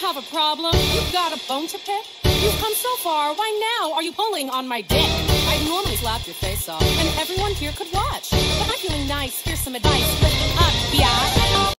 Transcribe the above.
have a problem? You've got a bone to pick? You've come so far, why now are you pulling on my dick? I'd normally slap your face off, and everyone here could watch. But I'm feeling nice, here's some advice.